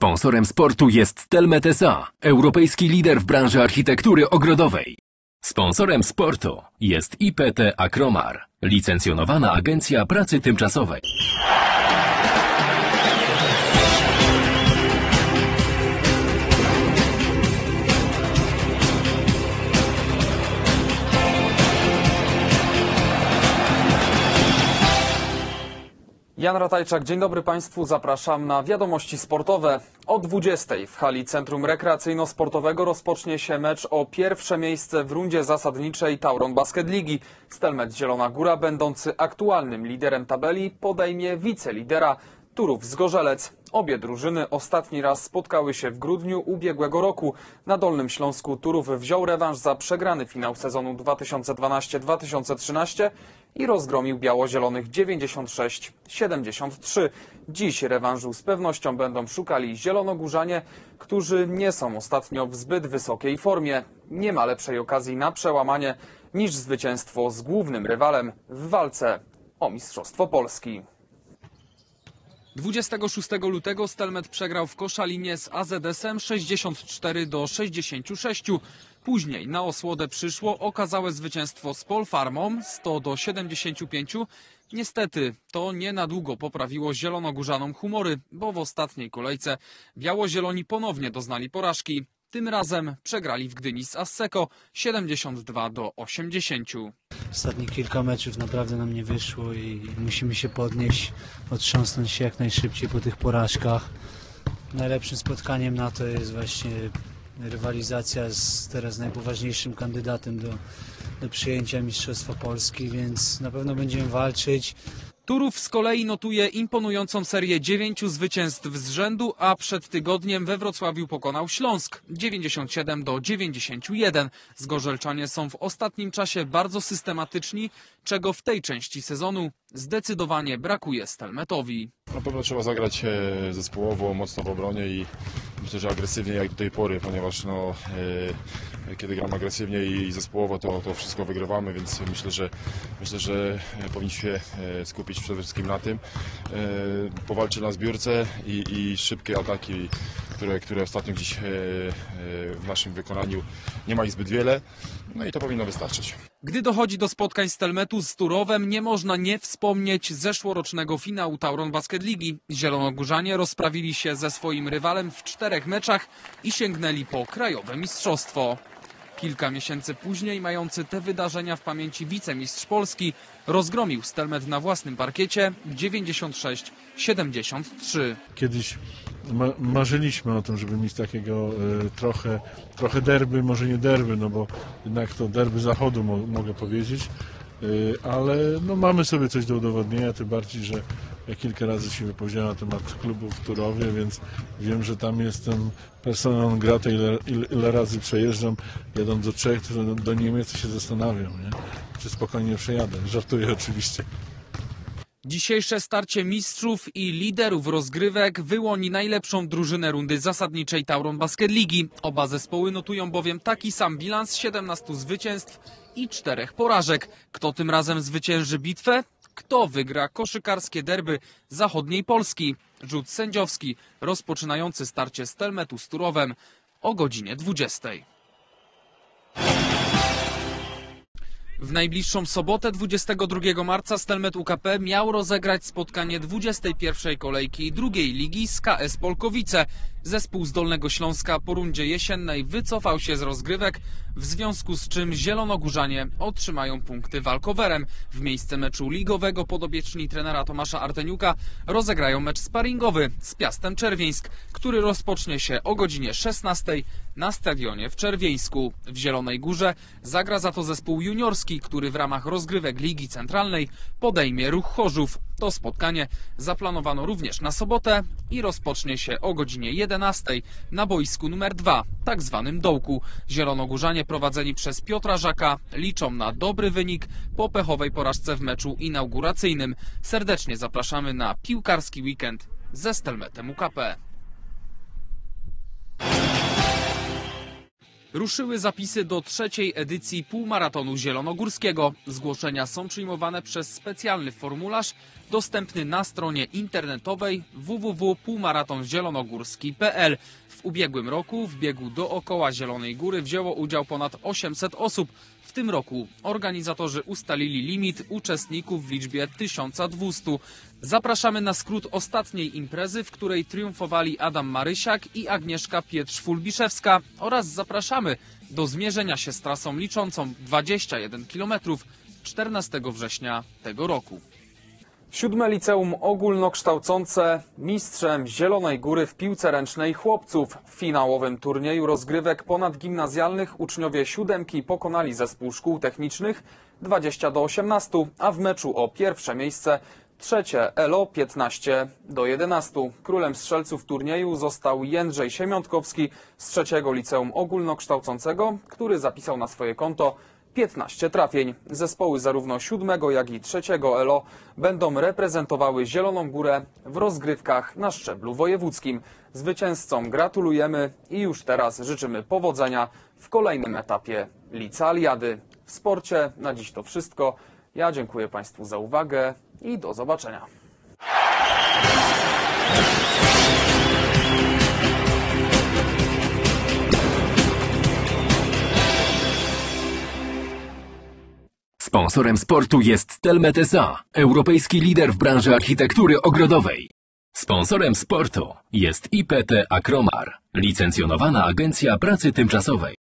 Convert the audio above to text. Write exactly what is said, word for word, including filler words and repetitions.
Sponsorem sportu jest Telmet S A, europejski lider w branży architektury ogrodowej. Sponsorem sportu jest I P T Akromar, licencjonowana agencja pracy tymczasowej. Jan Ratajczak, dzień dobry Państwu, zapraszam na wiadomości sportowe. O dwudziestej w hali Centrum Rekreacyjno-Sportowego rozpocznie się mecz o pierwsze miejsce w rundzie zasadniczej Tauron Basket Ligi. Stelmet Zielona Góra, będący aktualnym liderem tabeli, podejmie wicelidera Turów Zgorzelec. Obie drużyny ostatni raz spotkały się w grudniu ubiegłego roku. Na Dolnym Śląsku Turów wziął rewanż za przegrany finał sezonu dwa tysiące dwanaście dwa tysiące trzynaście i rozgromił biało-zielonych dziewięćdziesiąt sześć siedemdziesiąt trzy. Dziś rewanżu z pewnością będą szukali zielonogórzanie, którzy nie są ostatnio w zbyt wysokiej formie. Nie ma lepszej okazji na przełamanie niż zwycięstwo z głównym rywalem w walce o Mistrzostwo Polski. dwudziestego szóstego lutego Stelmet przegrał w Koszalinie z A Z S-em sześćdziesiąt cztery do sześćdziesięciu sześciu. Później na osłodę przyszło okazałe zwycięstwo z Polfarmą sto do siedemdziesięciu pięciu. Niestety to nie na długo poprawiło zielonogórzanom humory, bo w ostatniej kolejce biało-zieloni ponownie doznali porażki. Tym razem przegrali w Gdyni z Asseco siedemdziesiąt dwa do osiemdziesięciu. Ostatnie kilka meczów naprawdę nam nie wyszło i musimy się podnieść, otrząsnąć się jak najszybciej po tych porażkach. Najlepszym spotkaniem na to jest właśnie rywalizacja z teraz najpoważniejszym kandydatem do, do przyjęcia Mistrzostwa Polski, więc na pewno będziemy walczyć. Turów z kolei notuje imponującą serię dziewięciu zwycięstw z rzędu, a przed tygodniem we Wrocławiu pokonał Śląsk dziewięćdziesiąt siedem do dziewięćdziesięciu jeden. Zgorzelczanie są w ostatnim czasie bardzo systematyczni, czego w tej części sezonu zdecydowanie brakuje Stelmetowi. Na pewno trzeba zagrać zespołowo, mocno w obronie i myślę, że agresywnie jak do tej pory, ponieważ no, e, kiedy gramy agresywnie i zespołowo, to, to wszystko wygrywamy, więc myślę, że myślę, że powinniśmy się skupić przede wszystkim na tym. E, powalczyć na zbiórce i, i szybkie ataki, które, które ostatnio gdzieś e, w naszym wykonaniu nie ma ich zbyt wiele, no i to powinno wystarczyć. Gdy dochodzi do spotkań Stelmetu z Turowem, nie można nie wspomnieć zeszłorocznego finału Tauron Basket Ligi. Zielonogórzanie rozprawili się ze swoim rywalem w czterech meczach i sięgnęli po krajowe mistrzostwo. Kilka miesięcy później, mający te wydarzenia w pamięci wicemistrz Polski, rozgromił Stelmet na własnym parkiecie dziewięćdziesiąt sześć siedemdziesiąt trzy. Kiedyś ma marzyliśmy o tym, żeby mieć takiego e, trochę, trochę derby, może nie derby, no bo jednak to derby zachodu mo mogę powiedzieć, e, ale no, mamy sobie coś do udowodnienia, tym bardziej, że ja kilka razy się wypowiedziałem na temat klubu w Turowie, więc wiem, że tam jestem persona non grata, ile, ile, ile razy przejeżdżam, jadąc do Czech, to do, do Niemiec się zastanawiam, nie? Czy spokojnie przejadę. Żartuję oczywiście. Dzisiejsze starcie mistrzów i liderów rozgrywek wyłoni najlepszą drużynę rundy zasadniczej Tauron Basket Ligi. Oba zespoły notują bowiem taki sam bilans siedemnastu zwycięstw i czterech porażek. Kto tym razem zwycięży bitwę? Kto wygra koszykarskie derby zachodniej Polski? Rzut sędziowski rozpoczynający starcie Stelmetu z Turowem o godzinie dwudziestej. W najbliższą sobotę, dwudziestego drugiego marca, Stelmet U K P miał rozegrać spotkanie dwudziestej pierwszej kolejki drugiej ligi z K S Polkowice. Zespół z Dolnego Śląska po rundzie jesiennej wycofał się z rozgrywek, w związku z czym zielonogórzanie otrzymają punkty walkowerem. W miejsce meczu ligowego podopieczni trenera Tomasza Arteniuka rozegrają mecz sparingowy z Piastem Czerwieńsk, który rozpocznie się o godzinie szesnastej na stadionie w Czerwieńsku. W Zielonej Górze zagra za to zespół juniorski, który w ramach rozgrywek Ligi Centralnej podejmie Ruch Chorzów. To spotkanie zaplanowano również na sobotę i rozpocznie się o godzinie jedenastej na boisku numer dwa, tak zwanym dołku. Zielonogórzanie prowadzeni przez Piotra Żaka liczą na dobry wynik po pechowej porażce w meczu inauguracyjnym. Serdecznie zapraszamy na piłkarski weekend ze Stelmetem U K P. Ruszyły zapisy do trzeciej edycji półmaratonu zielonogórskiego. Zgłoszenia są przyjmowane przez specjalny formularz dostępny na stronie internetowej w w w kropka półmaraton zielonogórski kropka p l. W ubiegłym roku w biegu dookoła Zielonej Góry wzięło udział ponad osiemset osób. W tym roku organizatorzy ustalili limit uczestników w liczbie tysiąc dwieście. Zapraszamy na skrót ostatniej imprezy, w której triumfowali Adam Marysiak i Agnieszka Pietrz-Fulbiszewska, oraz zapraszamy do zmierzenia się z trasą liczącą dwadzieścia jeden kilometrów czternastego września tego roku. Siódme liceum ogólnokształcące mistrzem Zielonej Góry w piłce ręcznej chłopców. W finałowym turnieju rozgrywek ponadgimnazjalnych uczniowie siódemki pokonali zespół szkół technicznych dwadzieścia do osiemnastu, a w meczu o pierwsze miejsce trzecie L O piętnaście do jedenastu. Królem strzelców turnieju został Jędrzej Siemiątkowski z trzeciego liceum ogólnokształcącego, który zapisał na swoje konto piętnaście trafień. Zespoły zarówno siódmego, jak i trzeciego L O będą reprezentowały Zieloną Górę w rozgrywkach na szczeblu wojewódzkim. Zwycięzcom gratulujemy i już teraz życzymy powodzenia w kolejnym etapie licealiady. W sporcie na dziś to wszystko. Ja dziękuję Państwu za uwagę i do zobaczenia. Sponsorem sportu jest Telmet S A, europejski lider w branży architektury ogrodowej. Sponsorem sportu jest I P T Akromar, licencjonowana agencja pracy tymczasowej.